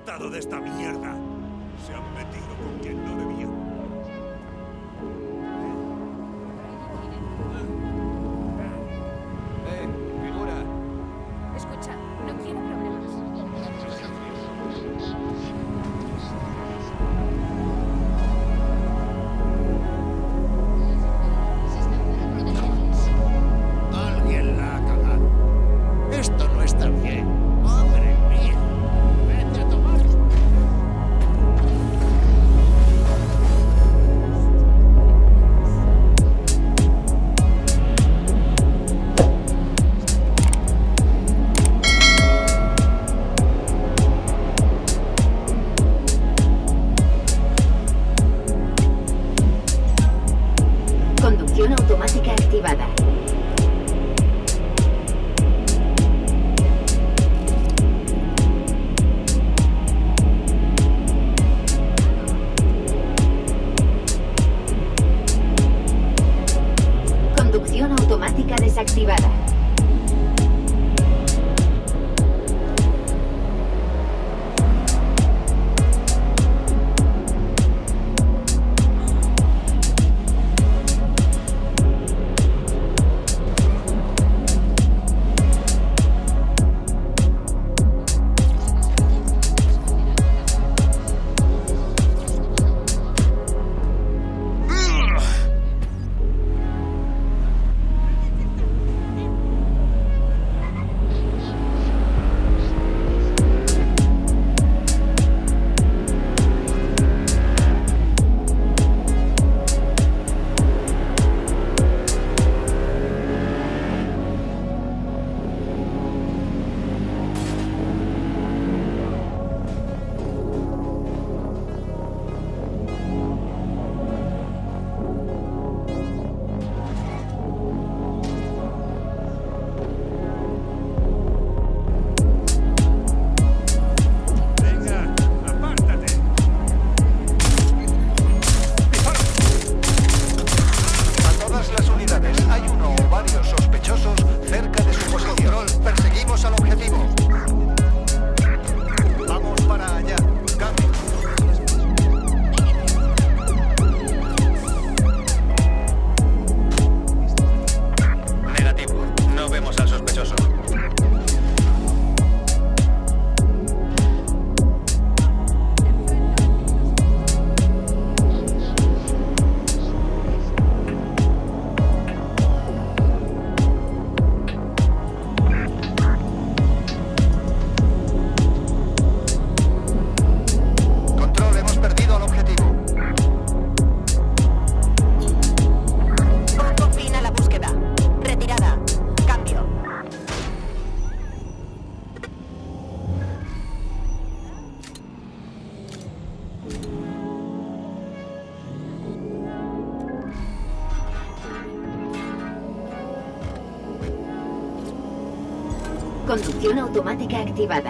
apartado de esta mierda. Se han metido con quien no debían. Figura. Escucha, no quiero problemas. Alguien la ha cagado. Esto no está bien. Madre mía. Vete a tomar. Conducción automática activada. Conducción automática desactivada. Venga, apártate. A todas las unidades, hay uno o varios sospechosos cerca de su posición. Control, perseguimos al objetivo. Vamos para allá. Cambio. Negativo. No vemos al sospechoso. Control, hemos perdido al objetivo. Pongo fin a la búsqueda. Retirada. Cambio. Conducción automática activada.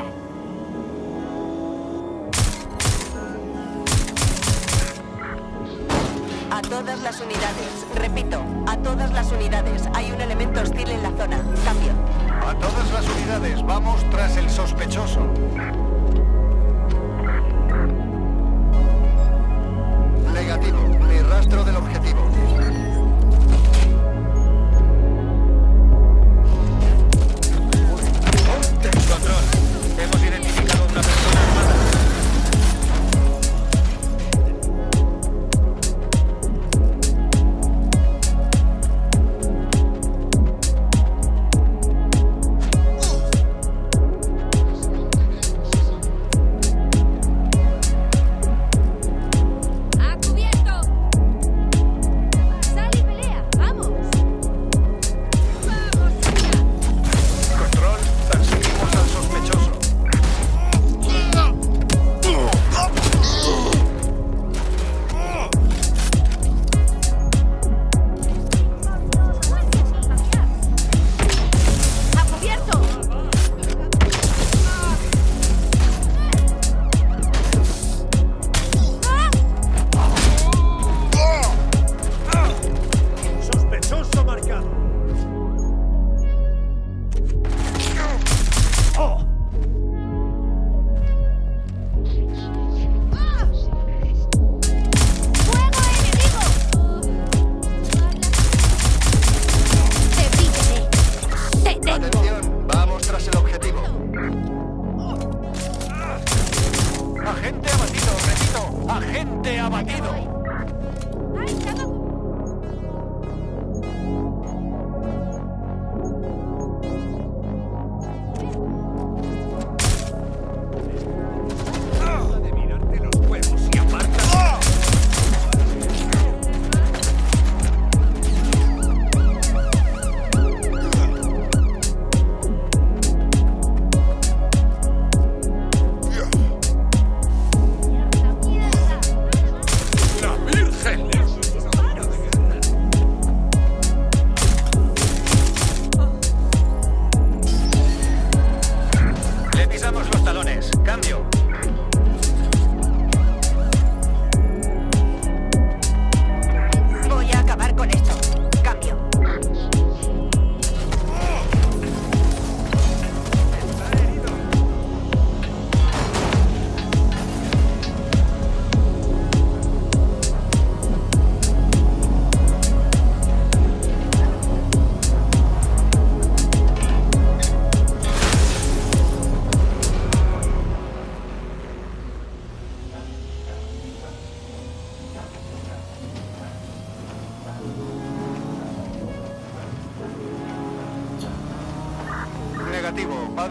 A todas las unidades. Repito, a todas las unidades. Hay un elemento hostil en la zona. Cambio. A todas las unidades, vamos tras el sospechoso. Negativo, ni rastro del objetivo. Control, hemos identificado a una persona armada.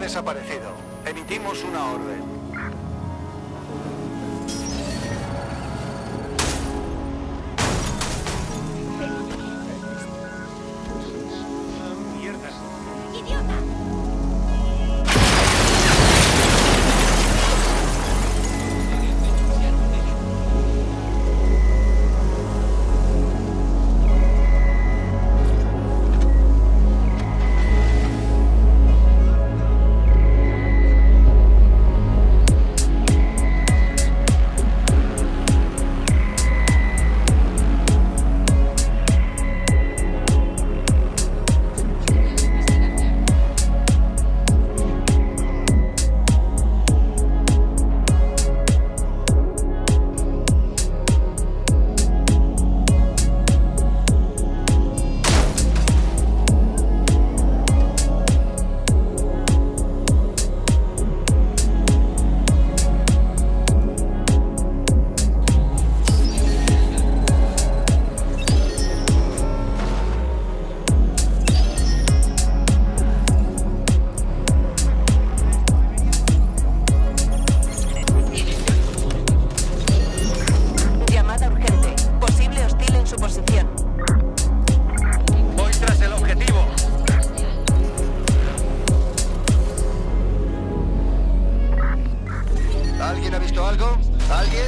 desaparecido. Emitimos una orden. ¡Idiota! ¿Alguien ha visto algo? ¿Alguien?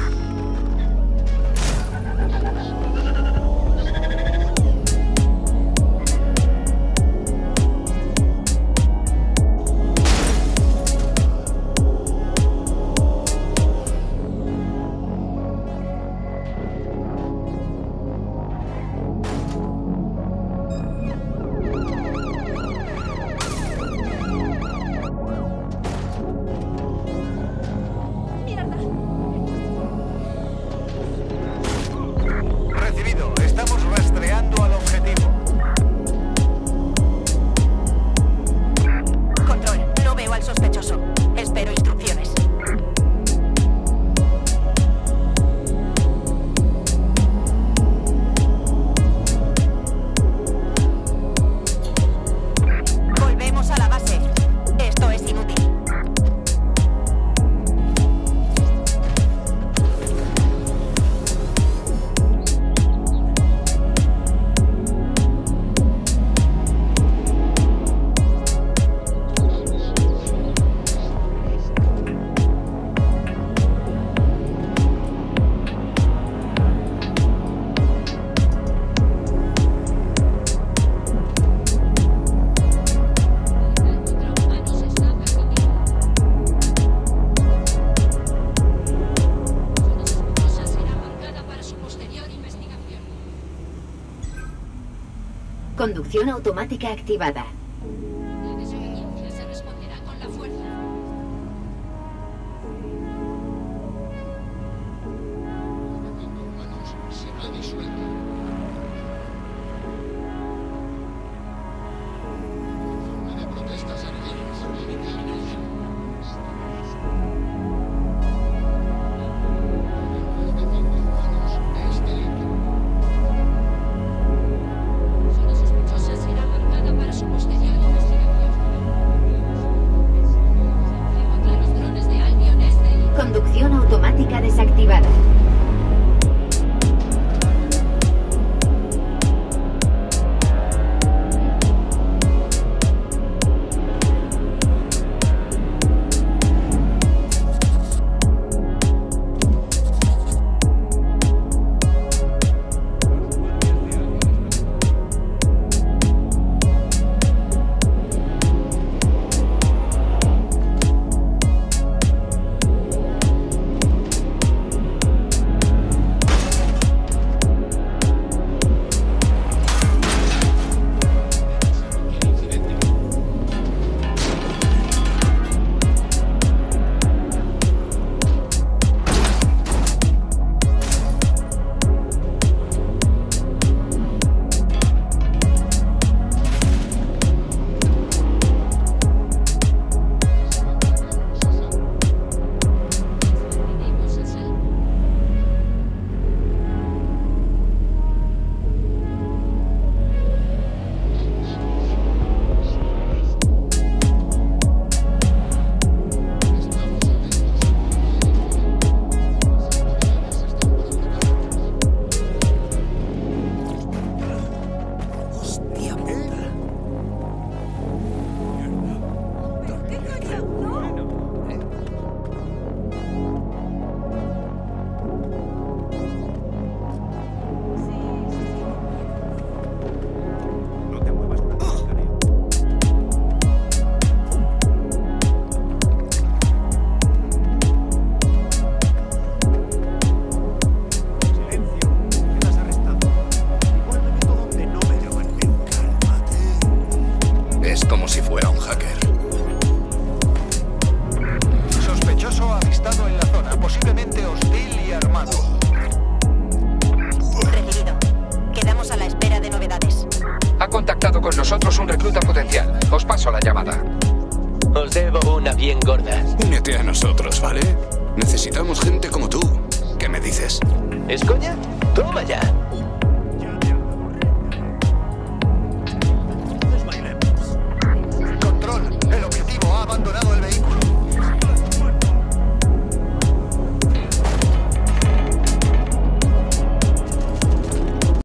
Conducción automática activada. La desobediencia se responderá con la fuerza. Será disuelto. Informe de protestas ardientes. Es delito. Zona sospechosa será marcada para su posterior Os paso la llamada. Os debo una bien gorda. Únete a nosotros, ¿vale? Necesitamos gente como tú. ¿Qué me dices? ¿Es coña? Toma ya.